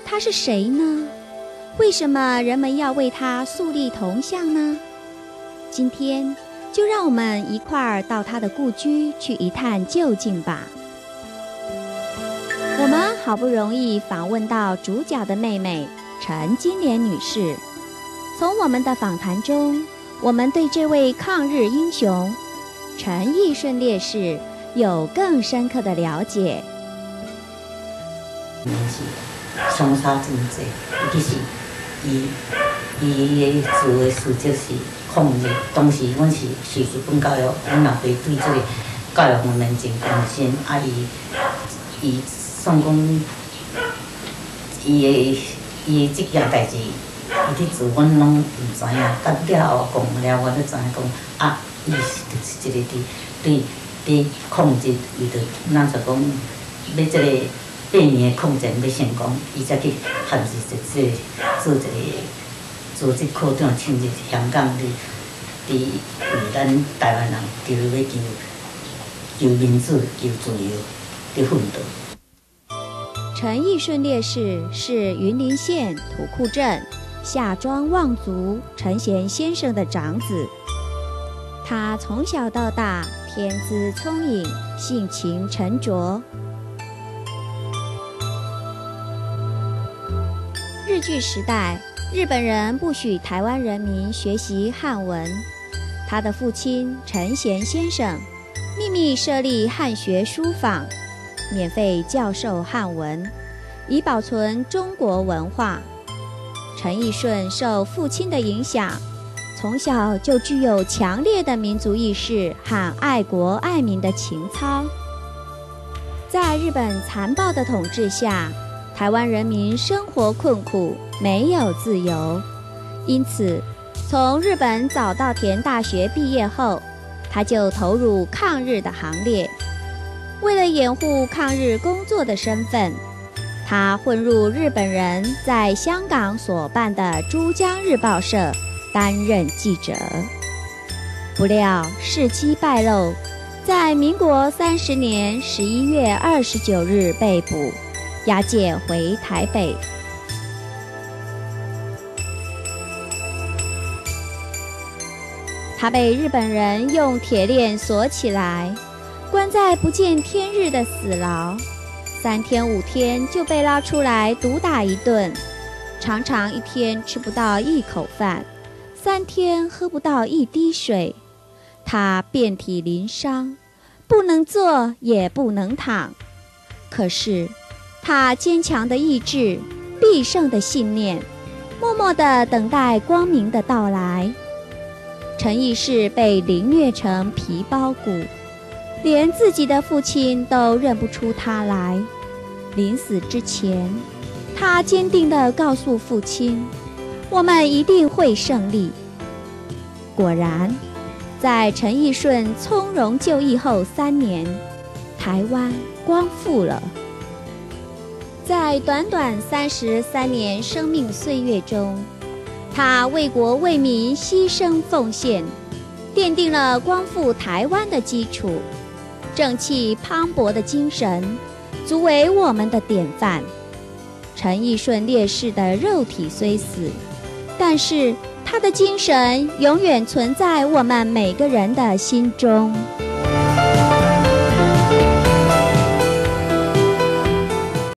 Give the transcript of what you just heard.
他是谁呢？为什么人们要为他树立铜像呢？今天就让我们一块儿到他的故居去一探究竟吧。我们好不容易访问到主角的妹妹陈金莲女士，从我们的访谈中，我们对这位抗日英雄陈义顺烈士有更深刻的了解。 相差真济，尤其是伊的做的事迹是抗日。当时阮是日本教育，阮也对这个教育方面真关心。伊算讲伊的这件代志，伊去做，阮拢唔知影。到了后讲了，我才知影讲伊就是一个对抗日，伊就咱就讲要这个。8年的抗战要成功，伊才去限制做这科长，趁日香港伫为咱台湾人要求民主、求自由伫奋斗。 陈义顺烈士是云林县土库镇下庄望族陈贤先生的长子，他从小到大天资聪颖，性情沉着。日据时代，日本人不许台湾人民学习汉文。他的父亲陈贤先生秘密设立汉学书坊，免费教授汉文，以保存中国文化。陈义顺受父亲的影响，从小就具有强烈的民族意识和爱国爱民的情操。在日本残暴的统治下，台湾人民生活困苦，没有自由，因此从日本早稻田大学毕业后，他就投入抗日的行列。为了掩护抗日工作的身份，他混入日本人在香港所办的珠江日报社担任记者。不料事机败露，在民国30年11月29日被捕，押解回台北。他被日本人用铁链锁起来，关在不见天日的死牢，3天5天就被拉出来毒打一顿，常常1天吃不到1口饭，3天喝不到1滴水。他遍体鳞伤，不能坐也不能躺，可是他坚强的意志，必胜的信念，默默地等待光明的到来。陈义士被凌虐成皮包骨，连自己的父亲都认不出他来。临死之前，他坚定地告诉父亲：我们一定会胜利。果然，在陈义顺从容就义后3年，台湾光复了。在短短33年生命岁月中，他为国为民牺牲奉献，奠定了光复台湾的基础。正气磅礴的精神，足为我们的典范。陈义顺烈士的肉体虽死，但是他的精神永远存在我们每个人的心中。